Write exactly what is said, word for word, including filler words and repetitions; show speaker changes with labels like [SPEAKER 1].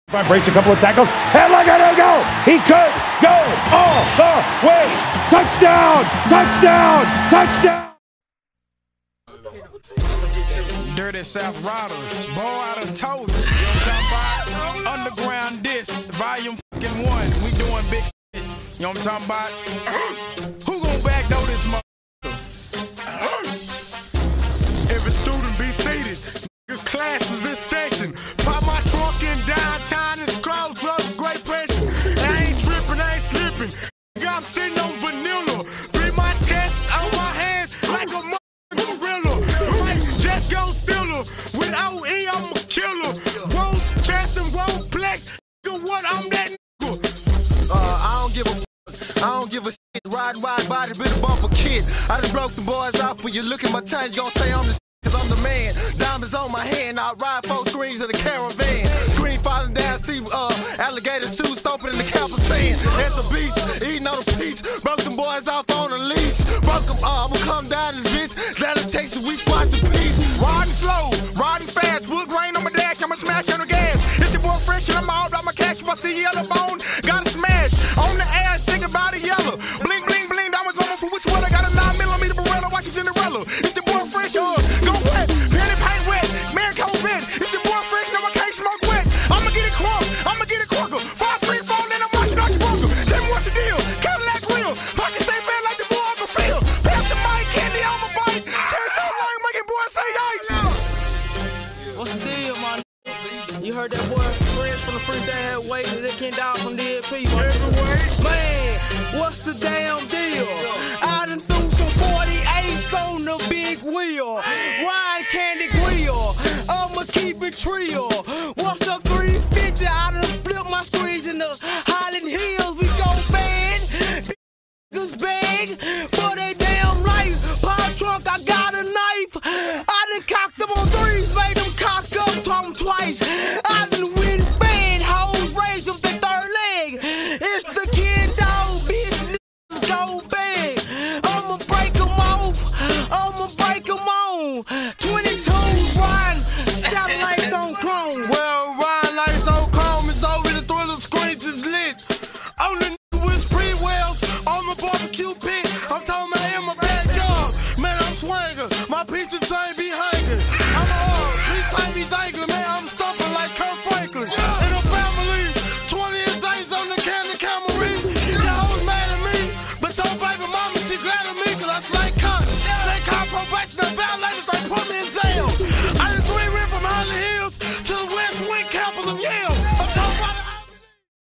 [SPEAKER 1] Breaks a couple of tackles, and look at him go! He could go all the way! Touchdown! Touchdown! Touchdown!
[SPEAKER 2] Dirty South Riders, boy, I done told you. You know what I'm talking about? Underground Disc, volume fucking one. We doing big shit. You know what I'm talking about? Who gon' backdoor this motherfucker? Every student be seated. Classes in session. Pop my trunk in downtown and scroll drugs, great pressure. I ain't tripping, I ain't slipping. I'm sitting on vanilla. Beat my chest on my hands like a motherfucking gorilla. Like just go stiller. With O E, I'm a killer. Won't stress and won't flex. What I'm that nigga.
[SPEAKER 3] Uh, I don't give a f- I don't give a shit. Ride wide body, bit a bumper kid. I done broke the boys off. When you look at my time, you gon' say I'm the cause I'm the man. Diamonds on my hand, I ride four screens of the caravan. Screen falling down, see uh, alligator suits stomping in the Kappa sand. At the beach, eating on the peach. Broke them boys off on a leash. Broke them, uh, I'ma come down in the bitch. Let it take some weeks, watch the peach.
[SPEAKER 2] Riding slow, riding fast. Wood grain on my dash, I'ma smash on the gas. It's your boy fresh and I'm all about my cash. If I see yellow bone, gotta smash. On the ass, think about it yellow. Bling, bling, bling, diamonds on for which one? I got a nine millimeter Beretta, watch it Cinderella. It's the boy fresh, uh, go wet, penny paint wet, man cold vet. It's the boy fresh, no I can't smoke wet. I'ma get it crunk, I'ma get it crunker. Five, three, four, then I'm watching out your bunker. Tell me what's the deal, Cadillac real. Pocket stay fat like the boy Uncle Phil. Pass the mic, candy on my bike. Turn so long, making boys say yikes.
[SPEAKER 4] What's the deal, man? You heard that boy Fresh from the freestyle heavyweight, that Ken Dog from D L P, man. Man, what's the damn deal? I done threw some forty-eights on the big wheel. Ride Candy Grill, I'ma keep it trill. What's up, three fifty? I done flip my screens in the Highland Hills. We go bad, niggas bag.